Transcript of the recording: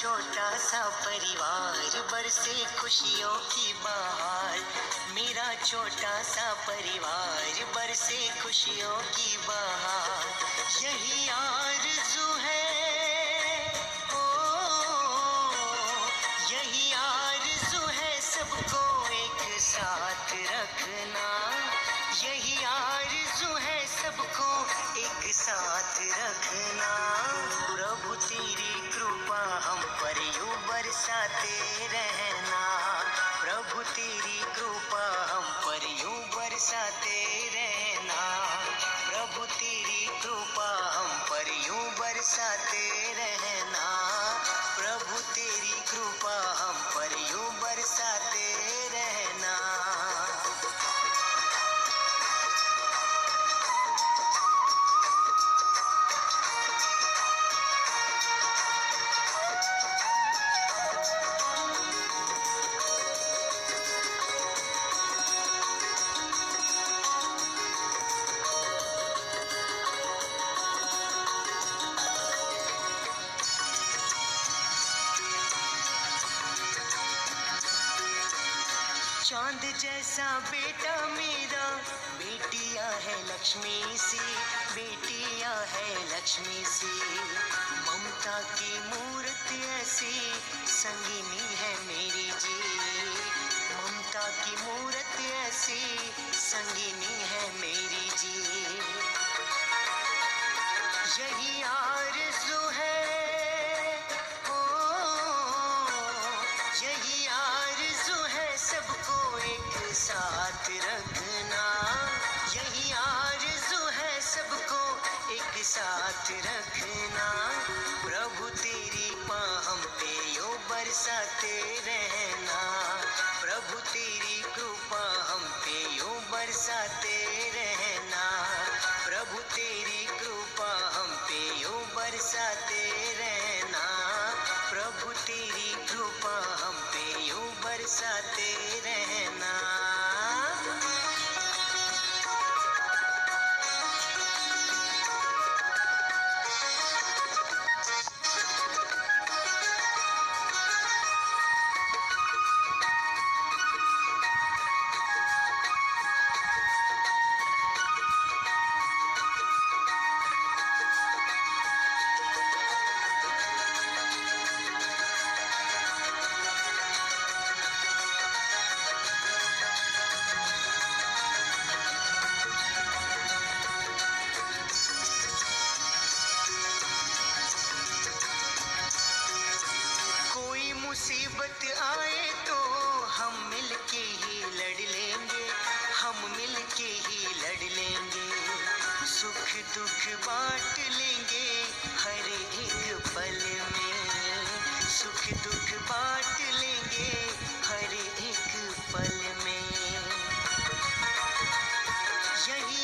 छोटा सा परिवार बरसे खुशियों की बहार। मेरा छोटा सा परिवार बरसे खुशियों की बहार। यही आरज़ू है, ओ यही आरज़ू है सबको एक साथ रखना। यही आरज़ू है सबको एक साथ रखना। प्रभु तेरी कृपा हम पर यूं बरसाते रहना। प्रभु तेरी कृपा हम पर यूं बरसाते रहना। प्रभु तेरी कृपा हम पर यूं बरसाते रहना। प्रभु तेरी कृपा हम पर यूं बरसाते रहना। चांद जैसा बेटा मेरा, बेटियां है लक्ष्मी सी, बेटियां है लक्ष्मी सी। ममता की मूर्ति ऐसी संगिनी है मेरी जी। ममता की मूर्ति ऐसी संगिनी है मेरी जी। यही आरज़ू है, ओ यही आरज़ू है सबको एक साथ रखना। यही आरज़ू है सबको एक साथ रखना। प्रभु तेरी हम पे यूं बरसाते रहना। प्रभु तेरी कृपा हम पे यूं बरसाते रहना। प्रभु तेरी कृपा हम पे यूं बरसाते रहना। प्रभु तेरी कृपा हम पे यूं बरसाते रहना। मुसीबत आए तो हम मिलके ही लड़ लेंगे। हम मिलके ही लड़ लेंगे। सुख दुख बांट लेंगे हर एक पल में। सुख दुख बांट लेंगे हर एक पल में। यही